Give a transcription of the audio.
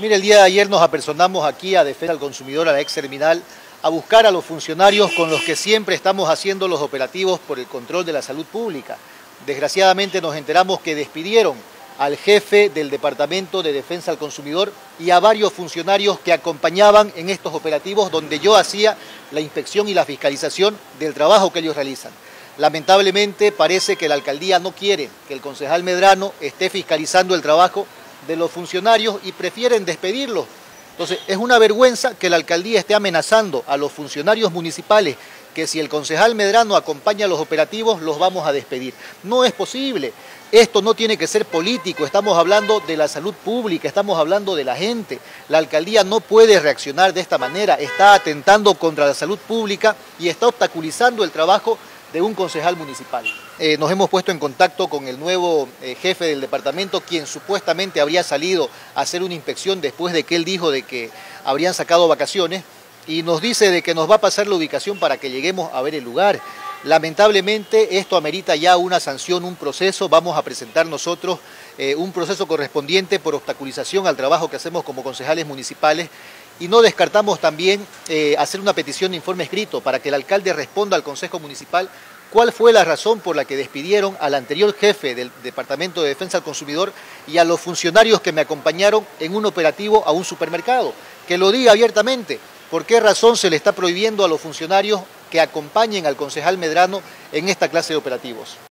Mire, el día de ayer nos apersonamos aquí a Defensa del Consumidor, a la ex terminal, a buscar a los funcionarios con los que siempre estamos haciendo los operativos por el control de la salud pública. Desgraciadamente nos enteramos que despidieron al jefe del Departamento de Defensa al Consumidor y a varios funcionarios que acompañaban en estos operativos donde yo hacía la inspección y la fiscalización del trabajo que ellos realizan. Lamentablemente parece que la alcaldía no quiere que el concejal Medrano esté fiscalizando el trabajo de los funcionarios y prefieren despedirlos. Entonces es una vergüenza que la alcaldía esté amenazando a los funcionarios municipales que si el concejal Medrano acompaña los operativos los vamos a despedir. No es posible. Esto no tiene que ser político, estamos hablando de la salud pública, estamos hablando de la gente. La alcaldía no puede reaccionar de esta manera, está atentando contra la salud pública y está obstaculizando el trabajo de un concejal municipal. Nos hemos puesto en contacto con el nuevo jefe del departamento, quien supuestamente habría salido a hacer una inspección después de que él dijo de que habrían sacado vacaciones y nos dice de que nos va a pasar la ubicación para que lleguemos a ver el lugar. Lamentablemente esto amerita ya una sanción, un proceso. Vamos a presentar nosotros un proceso correspondiente por obstaculización al trabajo que hacemos como concejales municipales y no descartamos también hacer una petición de informe escrito para que el alcalde responda al Consejo Municipal cuál fue la razón por la que despidieron al anterior jefe del Departamento de Defensa al Consumidor y a los funcionarios que me acompañaron en un operativo a un supermercado. Que lo diga abiertamente. ¿Por qué razón se le está prohibiendo a los funcionarios que acompañen al concejal Medrano en esta clase de operativos?